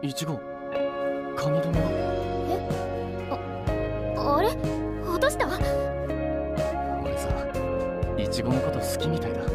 いちご、髪留めは？ あれ落とした？ 俺さ、いちごのこと好きみたいだ。